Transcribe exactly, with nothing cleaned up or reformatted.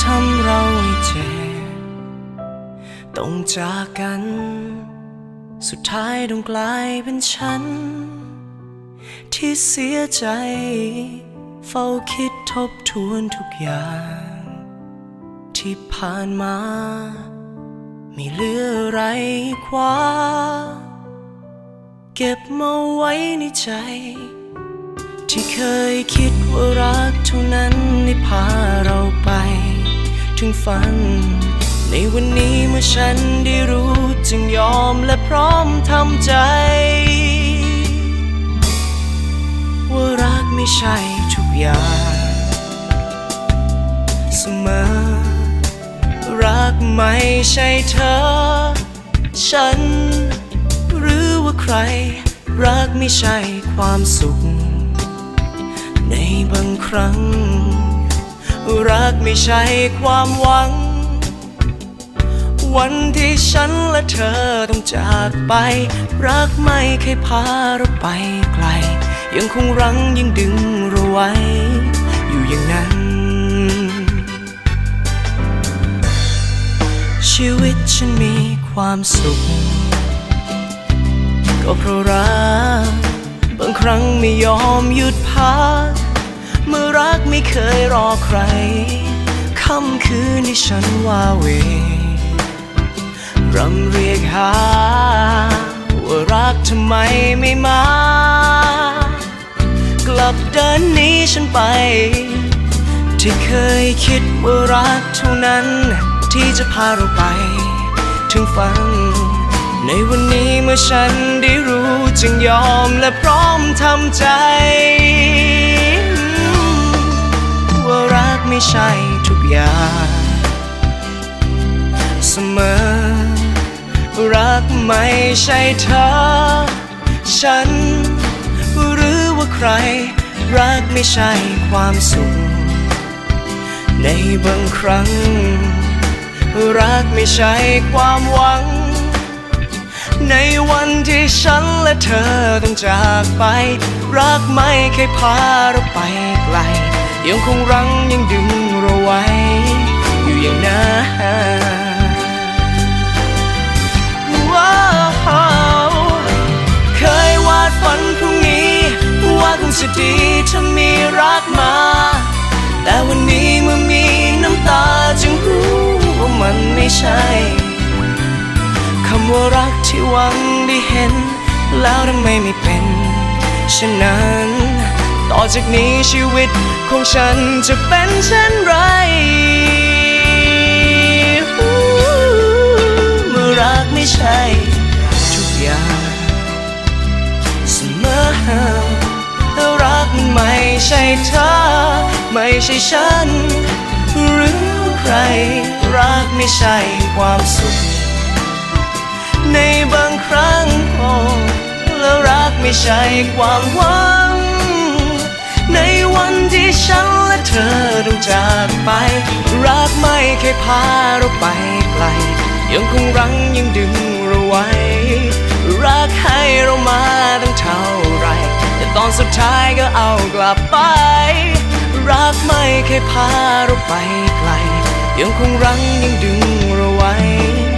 ำเราให้เจ็บต้องจากกันสุดท้ายต้องกลายเป็นฉันที่เสียใจเฝ้าคิดทบทวนทุกอย่างที่ผ่านมาไม่เหลืออะไรคว้าเก็บมาไว้ในใจที่เคยคิดว่ารักเท่านั้นได้พาเราไปถึงฝันในวันนี้เมื่อฉันได้รู้จึงยอมและพร้อมทำใจว่ารักไม่ใช่ทุกอย่างเสมอรักไม่ใช่เธอฉันหรือว่าใครรักไม่ใช่ความสุขในบางครั้งรักไม่ใช่ความหวังวันที่ฉันและเธอต้องจากไปรักไม่เคยพาเราไปไกลยังคงรั้งยังดึงเราไว้อยู่อย่างนั้นชีวิตฉันมีความสุขก็เพราะรักบางครั้งไม่ยอมหยุดพักเมื่อรักไม่เคยรอใครค่ำคืนที่ฉันว่าเวรำเรียกหาว่ารักทำไมไม่มากลับเดินหนีฉันไปที่เคยคิดว่ารักเท่านั้นที่จะพาเราไปถึงฝันในวันนี้เมื่อฉันได้รู้จึงยอมและพร้อมทำใจว่ารักไม่ใช่ทุกอย่างเสมอรักไม่ใช่เธอฉันหรือว่าใครรักไม่ใช่ความสุขในบางครั้งรักไม่ใช่ความหวังในวันที่ฉันและเธอต้องจากไปรักไม่เคยพาเราไปไกลยังคงรั้งยังดึงเราไว้อยู่อย่างนั้นเคยวาดฝันพรุ่งนี้ว่าคงจะดีถ้ามีรักมาแต่วันนี้เมื่อมีน้ำตาจึงรู้ว่ามันไม่ใช่คำว่ารักที่หวังได้เห็นแล้วทำไมไม่เป็นเช่นนั้นต่อจากนี้ชีวิตของฉันจะเป็นเช่นไรเมื่อรักไม่ใช่ทุกอย่างเสมอรักไม่ใช่เธอไม่ใช่ฉันหรือใครรักไม่ใช่ความสุขในบางครั้งโอ้แล้วรักไม่ใช่ความหวังในวันที่ฉันและเธอต้องจากไปรักไม่เคยพาเราไปไกลยังคงรั้งยังดึงเราไว้รักให้เรามาตั้งเท่าไรแต่ตอนสุดท้ายก็เอากลับไปรักไม่เคยพาเราไปไกลยังคงรั้งยังดึงเราไว้